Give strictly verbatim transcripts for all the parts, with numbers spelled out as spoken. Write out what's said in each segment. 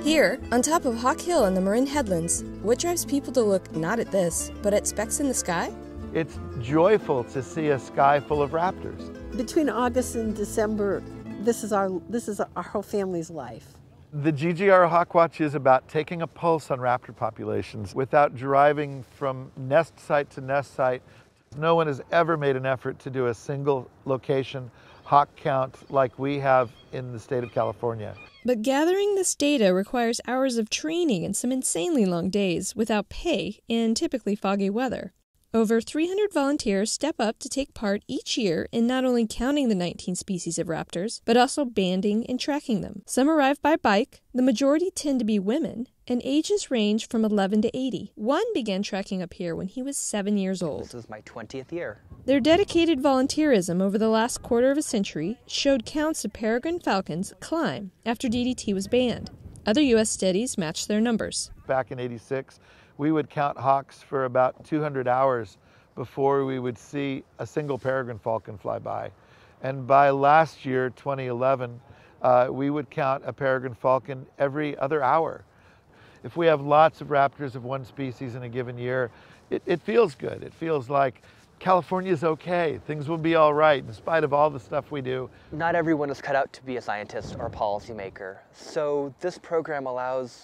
Here, on top of Hawk Hill and the Marin Headlands, what drives people to look not at this, but at specks in the sky? It's joyful to see a sky full of raptors. Between August and December, this is our this is our whole family's life. The G G R Hawkwatch is about taking a pulse on raptor populations without driving from nest site to nest site. No one has ever made an effort to do a single location hawk count like we have in the state of California. But gathering this data requires hours of training and some insanely long days without pay in typically foggy weather. Over three hundred volunteers step up to take part each year in not only counting the nineteen species of raptors, but also banding and tracking them. Some arrive by bike, the majority tend to be women, and ages range from eleven to eighty. One began tracking up here when he was seven years old. This is my twentieth year. Their dedicated volunteerism over the last quarter of a century showed counts of peregrine falcons climb after D D T was banned. Other U S studies matched their numbers. Back in eighty-six, we would count hawks for about two hundred hours before we would see a single peregrine falcon fly by. And by last year, twenty eleven, uh, we would count a peregrine falcon every other hour. If we have lots of raptors of one species in a given year, it, it feels good. It feels like California's okay. Things will be all right in spite of all the stuff we do. Not everyone is cut out to be a scientist or a policymaker. So this program allows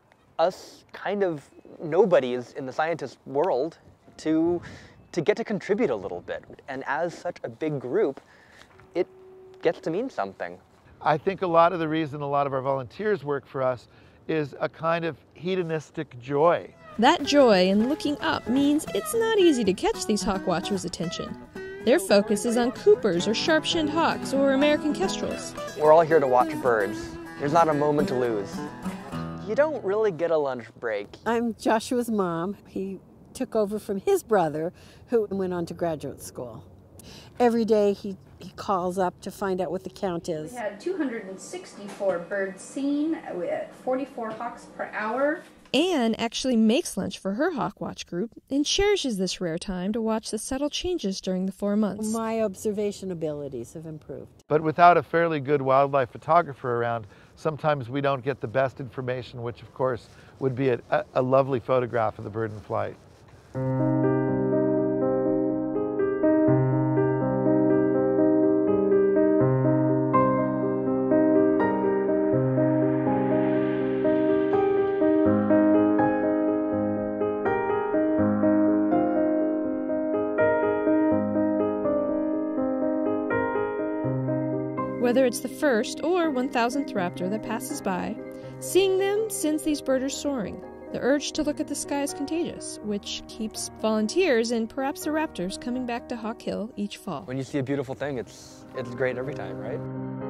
us kind of nobodies in the scientist world to, to get to contribute a little bit. And as such a big group, it gets to mean something. I think a lot of the reason a lot of our volunteers work for us is a kind of hedonistic joy. That joy in looking up means it's not easy to catch these hawkwatchers' attention. Their focus is on Coopers or sharp-shinned hawks or American kestrels. We're all here to watch birds. There's not a moment to lose. You don't really get a lunch break. I'm Joshua's mom. He took over from his brother, who went on to graduate school. Every day he, he calls up to find out what the count is. We had two hundred sixty-four birds seen with forty-four hawks per hour. Anne actually makes lunch for her Hawkwatch group and cherishes this rare time to watch the subtle changes during the four months. My observation abilities have improved. But without a fairly good wildlife photographer around, sometimes we don't get the best information, which of course would be a, a lovely photograph of the bird in flight. Whether it's the first or one thousandth raptor that passes by, seeing them sends these birders soaring. The urge to look at the sky is contagious, which keeps volunteers and perhaps the raptors coming back to Hawk Hill each fall. When you see a beautiful thing, it's, it's great every time, right?